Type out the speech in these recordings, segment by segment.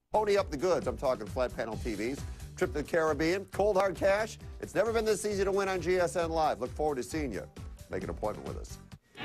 Pony up the goods. I'm talking flat panel TVs, trip to the Caribbean, cold hard cash. It's never been this easy to win on GSN Live. Look forward to seeing you. Make an appointment with us.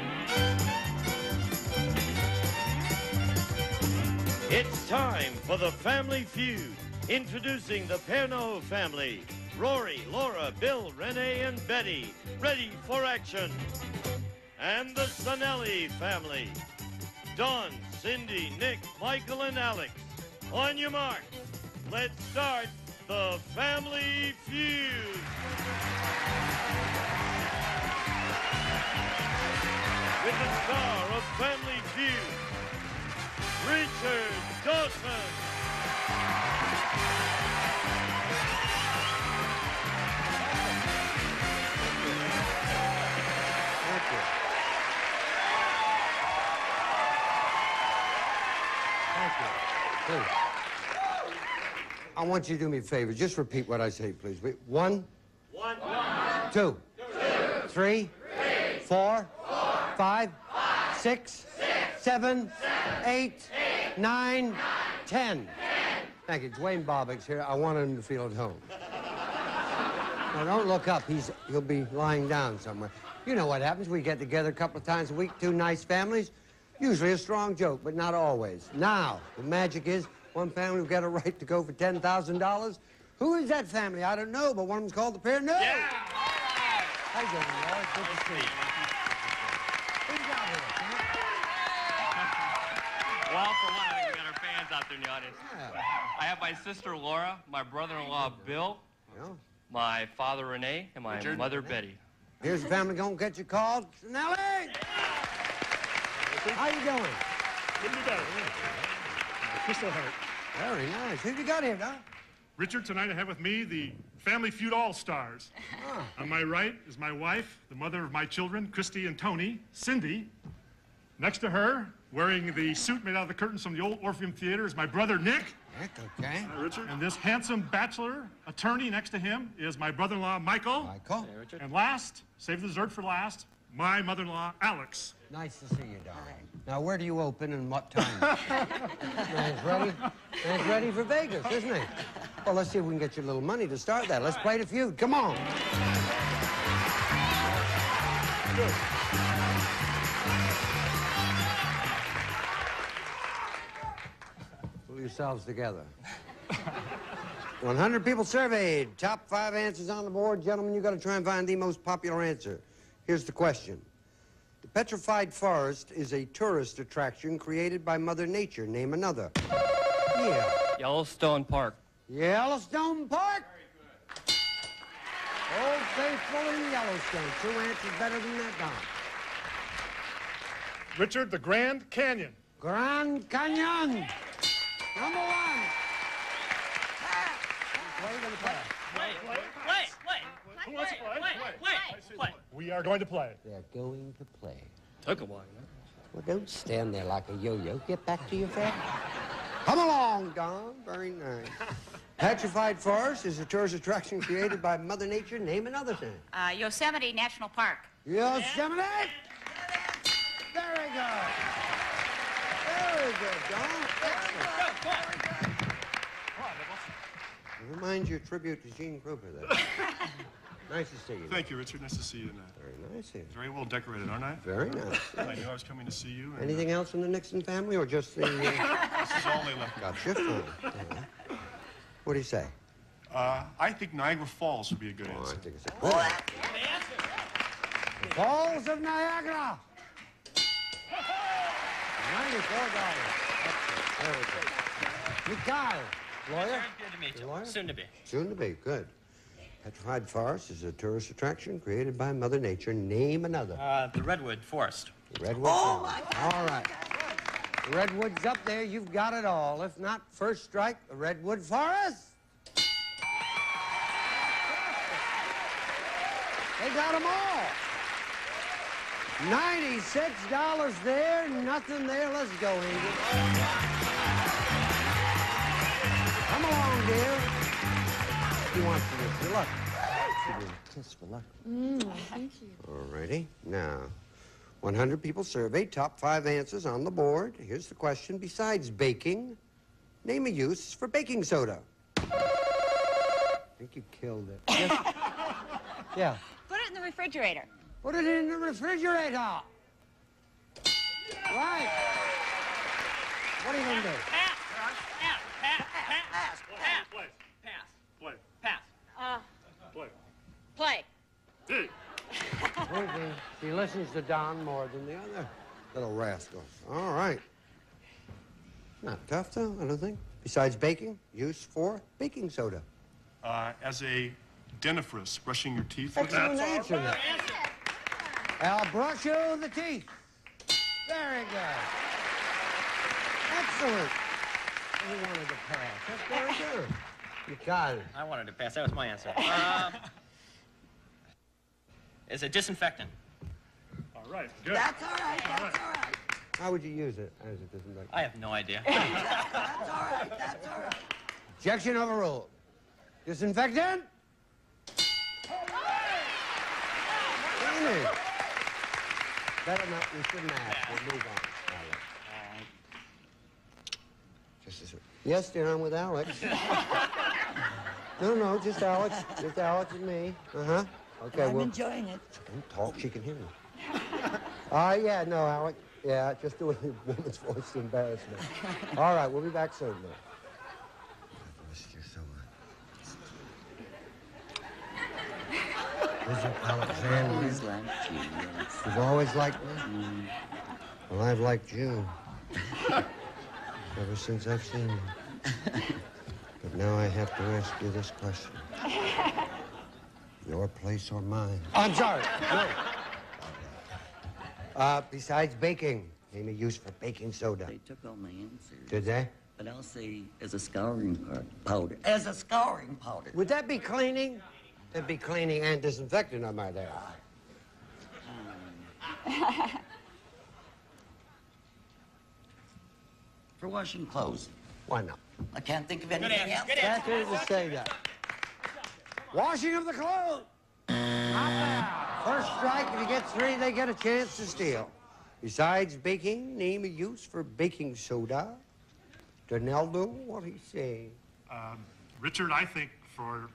It's time for the Family Feud. Introducing the Pernot family. Rory, Laura, Bill, Renee, and Betty. Ready for action. And the Sanelli family. Don, Cindy, Nick, Michael, and Alex. On your mark. Let's start the Family Feud. With the star of Family Feud, Richard Dawson. Thank you. Thank you. Please. I want you to do me a favor. Just repeat what I say, please. One. One. Two. Three. Four. Five. Six. Seven. 8. 9. 10. Thank you. Dwayne Bobbick's here. I want him to feel at home. Now, don't look up. He'll be lying down somewhere. You know what happens. We get together a couple of times a week, two nice families. Usually a strong joke, but not always. Now, the magic is one family will get a right to go for $10,000. Who is that family? I don't know, but one of them's called the Pernot. Yeah! How you doing, Laura? Good to see you. Who you got here? Well, for one, I think we got our fans out there in the audience. Yeah. I have my sister Laura, my brother-in-law Bill, Yeah. my father Renee, and my mother Betty. Here's the family gonna get you called. Sanelli! How you doing? Couldn't be better. Crystal Heart. Very nice. Who you got here, Doc? Richard, tonight I have with me the Family Feud All-Stars. On my right is my wife, the mother of my children, Christy and Tony, Cindy. Next to her, wearing the suit made out of the curtains from the old Orpheum Theater, is my brother, Nick. Nick, okay. Richard. And this handsome bachelor attorney next to him is my brother-in-law, Michael. Michael. Hey, Richard. And last, save the dessert for last, my mother-in-law, Alex. Nice to see you, darling. Now, where do you open and what time? Man's ready for Vegas, isn't he? Well, let's see if we can get you a little money to start that. Let's play the feud. Come on. Good. Pull yourselves together. 100 people surveyed. Top 5 answers on the board. Gentlemen, you got to try and find the most popular answer. Here's the question. The petrified forest is a tourist attraction created by Mother Nature. Name another. Yeah. Yellowstone Park. Yellowstone Park. Old Faithful in Yellowstone. 2 answers better than that, Don. Richard, the Grand Canyon. Grand Canyon. Number 1. Who wants to play? We are going to play. They're going to play. Took a while, Well, don't stand there like a yo-yo. Get back to your family. Come along, Don. Very nice. Petrified forest is a tourist attraction created by Mother Nature. Name another thing. Yosemite National Park. Yosemite? Very good. Very good, Don. Excellent. Never mind your tribute to Gene Krupa there. Nice to see you. Thank you, Richard. Nice to see you tonight. Very nice here. Very well decorated, aren't I? Very nice. I knew I was coming to see you. And, Anything else from the Nixon family or just the... This is all they left. Gotcha. What do you say? I think Niagara Falls would be a good Oh, I answer. think it's a good answer. The Falls of Niagara. $94. Very good. Mikhail, lawyer? Good to meet you. Lawyer? Soon to be. Soon to be. Good. Petrified forest is a tourist attraction created by Mother Nature. Name another. The Redwood Forest. Redwood Forest. All right. The Redwood's up there. You've got it all. If not, first strike, the Redwood Forest. They got them all. $96 there, nothing there. Let's go, Angel. Come along, dear. He wants to wish you luck. Give you a kiss for luck. Thank you. All righty. Now, 100 people surveyed. Top 5 answers on the board. Here's the question. Besides baking, name a use for baking soda. I think you killed it. Yes. Yeah. Put it in the refrigerator. Put it in the refrigerator. Right. What are you going to do? Play. She listens to Don more than the other little rascal. All right. Not tough, though, I don't think. Besides baking, use for baking soda. As a dentifrice, brushing your teeth with Excellent that. answer there. I'll brush you the teeth. Very good. Excellent. You wanted to pass. That's very good. You got it. I wanted to pass. That was my answer. It's a disinfectant. All right, good. That's all right, that's all right. How would you use it as a disinfectant? I have no idea. That's all right, that's all right. Objection overruled. Disinfectant? Finish. Better not, we shouldn't ask. We'll move on. Just a second. Yes, dear, I'm with Alex. No, just Alex. Just Alex and me. Uh-huh. Okay, I'm well, enjoying it. don't talk, she can hear me. Yeah, no, Alex. Yeah, just doing the woman's voice to embarrass me. All right, we'll be back soon, though. I've missed you so much. Is it Alexander? Always liked you, yes. You've always liked me? Well, I've liked you. Ever since I've seen you. But now I have to ask you this question. Your place or mine? I'm sorry. No. Besides baking, name a use for baking soda. They took all my answers. Did they? But I'll say as a scouring powder. As a scouring powder. Would that be cleaning? That'd be cleaning and disinfecting, I might add. For washing clothes. Why not? I can't think of anything else. That's it to say that. Washing of the clothes. First strike, if you get three, they get a chance to steal. Besides baking, name a use for baking soda. Donaldo, what do you say? Richard, I think for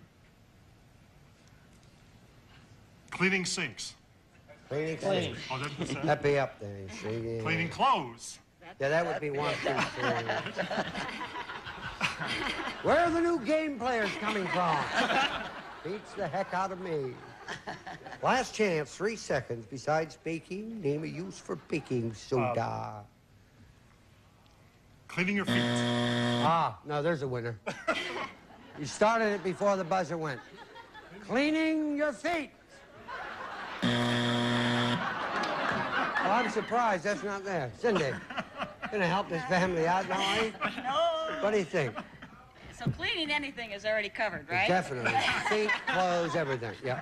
cleaning sinks. Cleaning. Oh, that's that. That'd be up there, you see. Yeah. Cleaning clothes. Yeah, that would be 1, 2, 3. Where are the new game players coming from? Beats the heck out of me. Last chance, 3 seconds. Besides baking, name a use for baking soda. Cleaning your feet. No, there's a winner. You started it before the buzzer went. Cleaning your feet. Oh, I'm surprised that's not there. Cindy, gonna help this family out now, are you? No. What do you think? So cleaning anything is already covered, right? Definitely. Feet, clothes, everything. Yeah.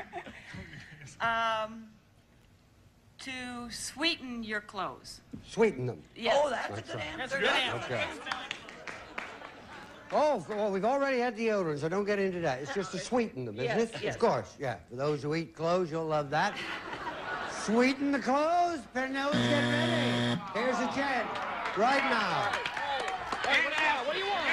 To sweeten your clothes. Sweeten them. Yes. Oh, that's a good answer. Okay. Oh, well, we've already had deodorant, so don't get into that. It's just to sweeten them, isn't Yes, it? yes. Of course, yeah. For those who eat clothes, you'll love that. Sweeten the clothes. Pernot, get ready. Here's a chance. Right now. What do you want?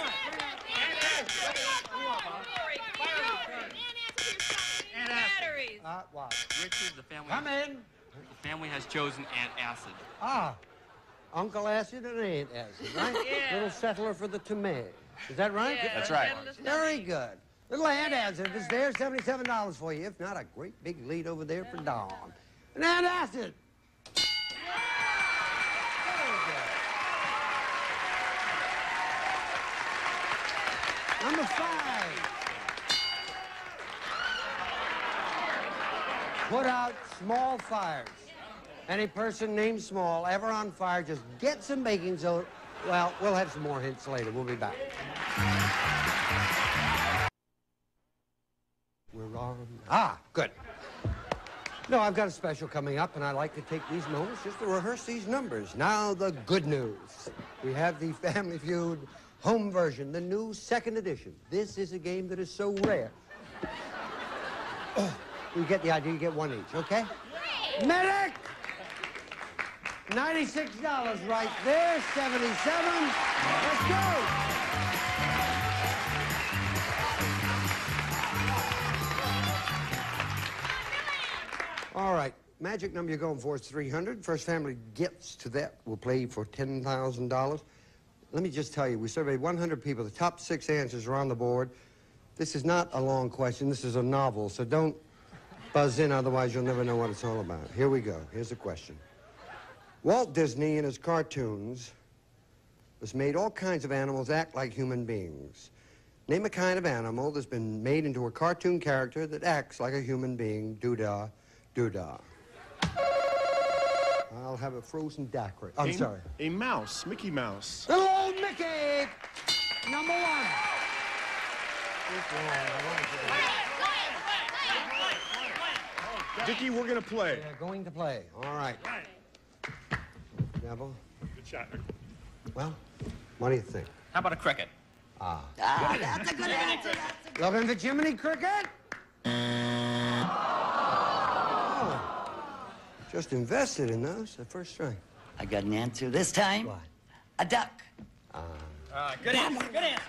Batteries. What? Richard, the family. Come in. The family has chosen antacid. Uncle Acid and Aunt Acid, right? Yeah. Little settler for the tomatoes. Is that right? Yeah, That's right. Very good. Little Aunt Acid, if it's there, $77 for you. If not, a great big lead over there for Dawn. And Aunt Acid. Number 5. Put out small fires. Any person named Small ever on fire, just get some baking soda. Well, we'll have some more hints later. We'll be back. We're on. Good. No, I've got a special coming up, and I like to take these moments just to rehearse these numbers. Now, the good news. We have the Family Feud home version, the new 2nd edition. This is a game that is so rare. You get the idea. You get one each, okay? Medic! $96 right there, 77. Let's go. All right. Magic number you're going for is 300. First family gets to that will play for $10,000. Let me just tell you, we surveyed 100 people. The top 6 answers are on the board. This is not a long question. This is a novel, so don't buzz in, otherwise you'll never know what it's all about. Here we go. Here's the question. Walt Disney, in his cartoons, has made all kinds of animals act like human beings. Name a kind of animal that's been made into a cartoon character that acts like a human being. Doo-dah, doo-dah. I'll have a frozen daiquiri. I'm sorry. A mouse, Mickey Mouse. Little old Mickey! Number 1. Dickie, we're going to play. They're going to play. All right. Neville? Good shot. Well, what do you think? How about a cricket? That's a good answer. Looking for Jiminy Cricket? Just invested in those at first strike. I got an answer this time. What? A duck. Good answer. Good answer.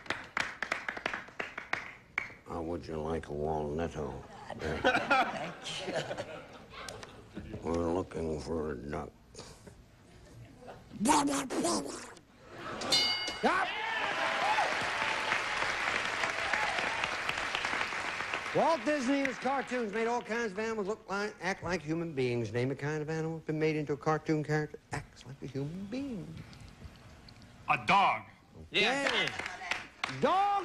How would you like a walnutto? Thank you. We're looking for a duck. Stop! Walt Disney and his cartoons made all kinds of animals act like human beings. Name a kind of animal been made into a cartoon character acts like a human being. A dog. Yeah. Yay. Dog!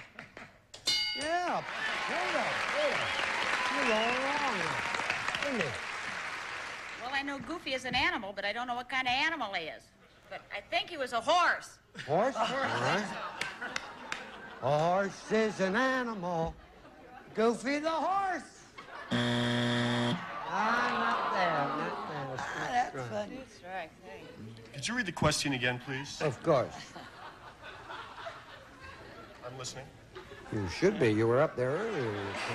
Yeah, you're all wrong now, isn't it? Well, I know Goofy is an animal, but I don't know what kind of animal he is. But I think he was a horse. Horse? All right. A horse is an animal. Goofy the horse. Not there, not there. That's funny. That's right. Hey. Could you read the question again, please? Of course. I'm listening. You should be. You were up there earlier.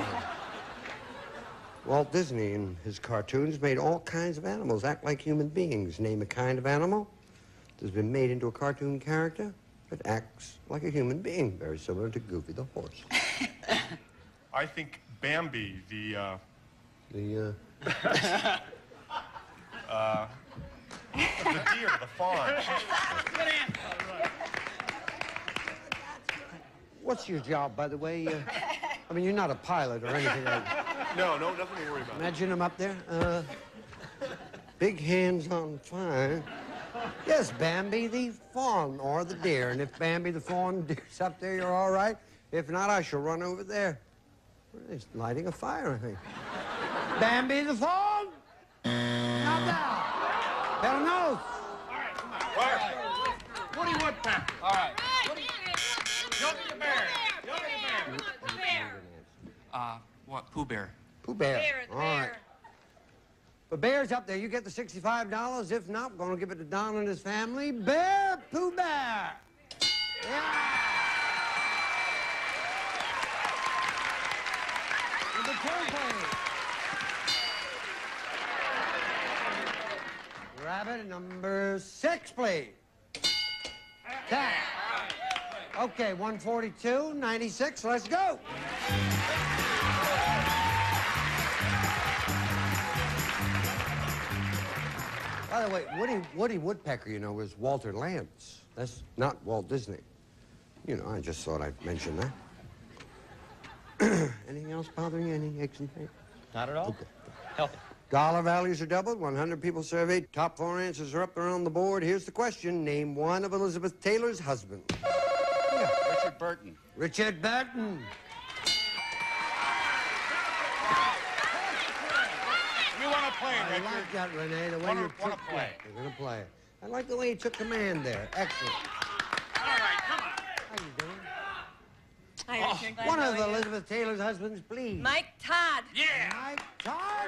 Walt Disney and his cartoons made all kinds of animals act like human beings. Name a kind of animal that's been made into a cartoon character that acts like a human being, very similar to Goofy the horse. I think Bambi, the deer, the fawn. Good answer. What's your job, by the way? I mean, you're not a pilot or anything like that. No, nothing to worry about. Imagine him up there. Big hands on fire. Yes, Bambi the fawn or the deer. And if Bambi the fawn deer's up there, you're all right. If not, I shall run over there. He's lighting a fire, I think. Bambi the fawn? Not now. Pernot. All right. Woody Woodpecker. All right. Yogi the bear. Yogi the bear. What? Pooh Bear. Pooh Bear. Bear, the All right. bear. The bear's up there. You get the $65. If not, we're going to give it to Don and his family. Bear, Pooh Bear. Yeah. Number 2, please. Rabbit, number 6, please. Cat. Okay, 142, 96, let's go. By the way, Woody Woodpecker, you know, was Walter Lantz. That's not Walt Disney. You know, I just thought I'd mention that. Anything else bothering you? Any aches and pains? Not at all. Okay. Healthy. Dollar values are doubled. 100 people surveyed. Top 4 answers are up there on the board. Here's the question. Name one of Elizabeth Taylor's husbands. Yeah. Richard Burton. Richard Burton. You want to play, I Richard? like that, Renee, the way Wanna- you wanna took play. You're going to play it. I like the way you took command there. Excellent. All right, come on. How you doing? Hi, Richard. Glad One to of know you. Elizabeth Taylor's husbands, please. Mike Todd. Yeah. Mike Todd.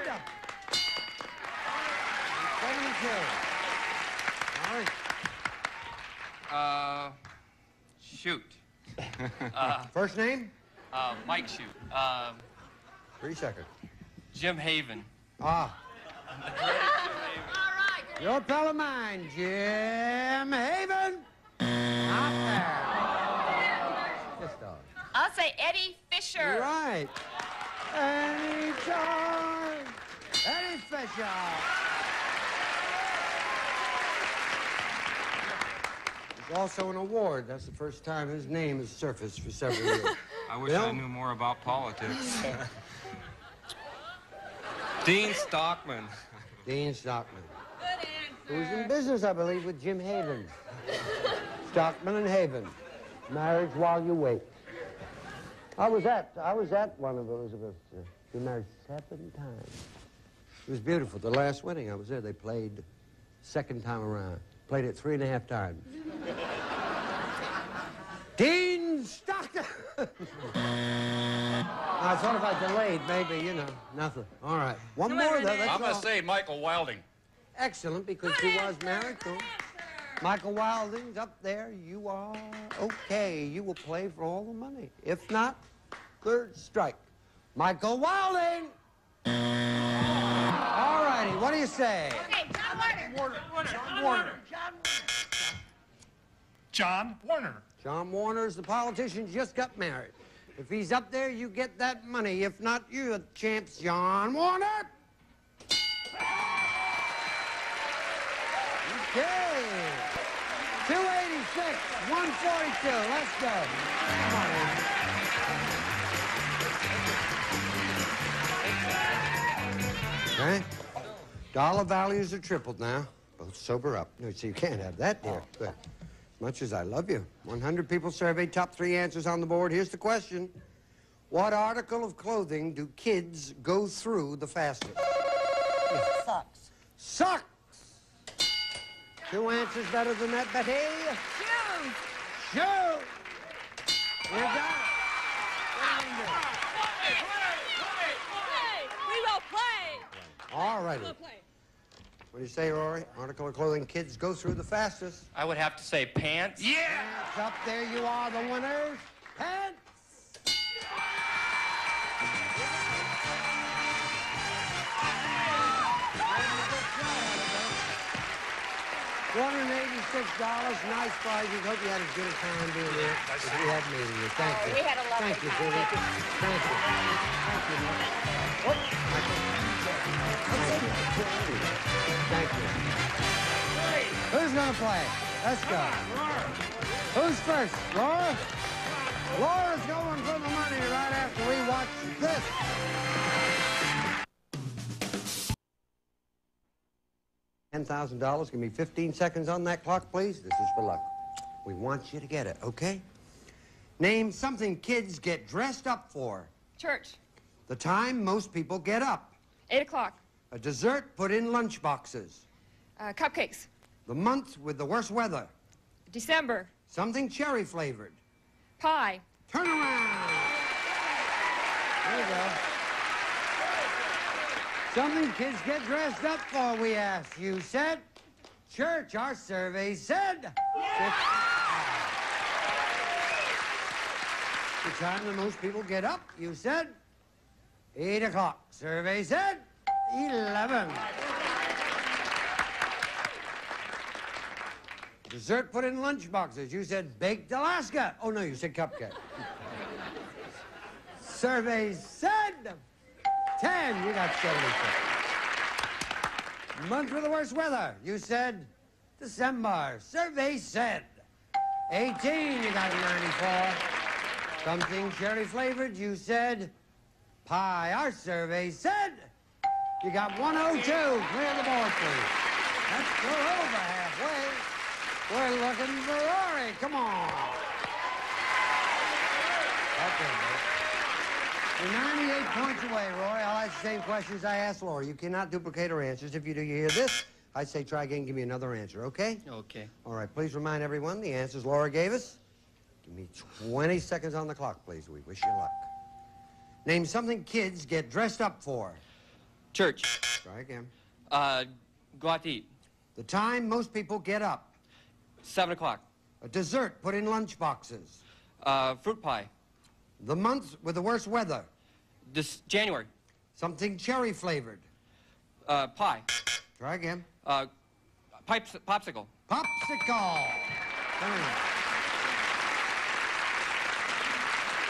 72. All right. Shoot. First name? Mike Shoot. 3 seconds. Jim Haven. Ah. Your pal of mine, Jim Haven. Not there. Just dog. I'll say Eddie Fisher. Right. Anytime. special. There's also an award. That's the first time his name has surfaced for several years. I wish Bill? I knew more about politics. Dean Stockman. Dean Stockman. Good Who was answer. in business, I believe, with Jim Haven. Stockman and Haven. Marriage while you wait. I was at one of Elizabeth's. She married 7 times. It was beautiful. The last wedding, I was there. They played second time around. Played it 3.5 times. Dean Stockton! I thought if I delayed, maybe, you know, nothing. All right. One more, though. That's I'm going all. to say Michael Wilding. Excellent, because she was married to him. Michael Wilding's up there. You are okay. You will play for all the money. If not, third strike. Michael Wilding! All righty, what do you say? Okay, John Warner. John Warner. John Warner. John Warner's the politician, just got married. If he's up there, you get that money. If not, you're the champs, John Warner. Okay. 286, 142. Let's go. Come on in. Okay. Dollar values are tripled now. Both sober up. No, so you can't have that, dear. Good. As much as I love you. 100 people surveyed, top 3 answers on the board. Here's the question. What article of clothing do kids go through the fastest? Socks. Socks! 2 answers better than that, Betty. Shoes. Shoes! You got it. We will play. All righty. What do you say, Rory? Article of clothing kids go through the fastest. I would have to say pants. Pants, up there you are, the winners. Pants! $186. Nice prizes. Hope you had as good a time being here as we had meeting you. Thank you. We had a lovely Thank you, time. Judy. Thank you. Thank you. Oh, thank you. Who's gonna play? Let's go. Who's first? Laura? Laura's going for the money right after we watch this. $10,000. Give me 15 seconds on that clock, please. This is for luck. We want you to get it, okay? Name something kids get dressed up for. Church. The time most people get up. 8 o'clock. A dessert put in lunch boxes. Cupcakes. The month with the worst weather. December. Something cherry flavored. Pie. Turn around. There you go. Something kids get dressed up for, we asked. You said church. Our survey said. The time that most people get up, you said 8 o'clock. Survey said 11. Dessert put in lunch boxes. You said baked Alaska. Oh, no, you said cupcake. Survey said 10. You got 76. Month with the worst weather. You said December. Survey said 18. You got 94. Something cherry flavored. You said pie. Our survey said you got 102. Clear the board, please. We're over halfway. We're looking for Rory. Come on. Okay, you're 98 points away, Rory. I'll ask the same questions I asked Laura. You cannot duplicate her answers. If you do, you hear this. I say try again, give me another answer, okay? Okay. All right, please remind everyone the answers Laura gave us. Give me 20 seconds on the clock, please. We wish you luck. Name something kids get dressed up for. Church. Try again. Go out to eat. The time most people get up. 7 o'clock. A dessert put in lunch boxes. Fruit pie. The month with the worst weather. January. Something cherry flavored. Pie. Try again. Popsicle. Popsicle. Come on.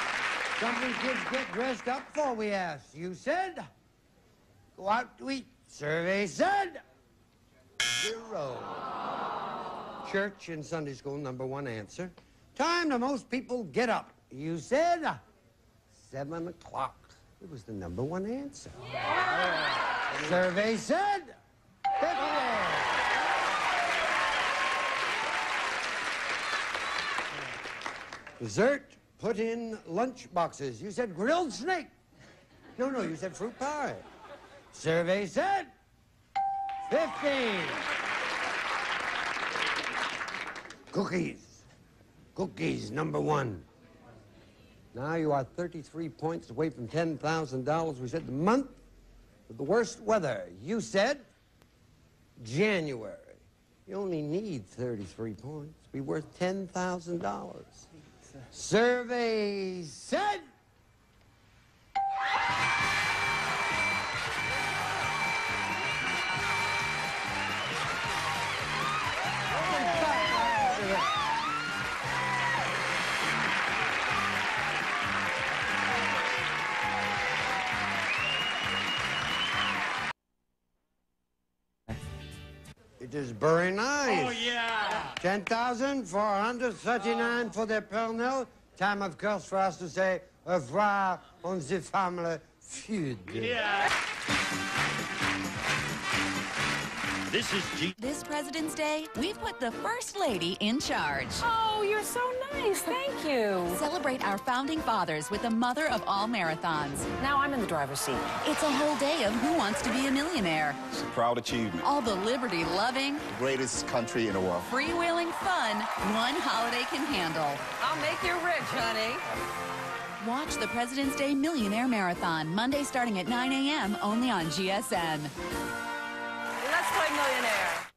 Something kids get dressed up for, we asked. You said go out to eat. Survey said 0. Church and Sunday school, number 1 answer. Time that most people get up. You said 7 o'clock. It was the number 1 answer. Survey said 50. Dessert, put in lunch boxes. You said grilled snake. No, you said fruit pie. Survey said 15. Cookies, number 1. Now you are 33 points away from $10,000. We said the month with the worst weather. You said January. You only need 33 points to be worth $10,000. Survey said... It is very nice. Oh, yeah. 10,439 for the Pernot. Time, of course, for us to say au revoir on the family feud. Yeah. This is This President's Day, we've put the First Lady in charge. Oh, you're so nice. Thank you. Celebrate our founding fathers with the mother of all marathons. Now I'm in the driver's seat. It's a whole day of Who Wants to Be a Millionaire. It's a proud achievement. All the liberty-loving, The greatest country in the world. freewheeling fun one holiday can handle. I'll make you rich, honey. Watch the President's Day Millionaire Marathon, Monday starting at 9 a.m. only on GSN. Let's play millionaire.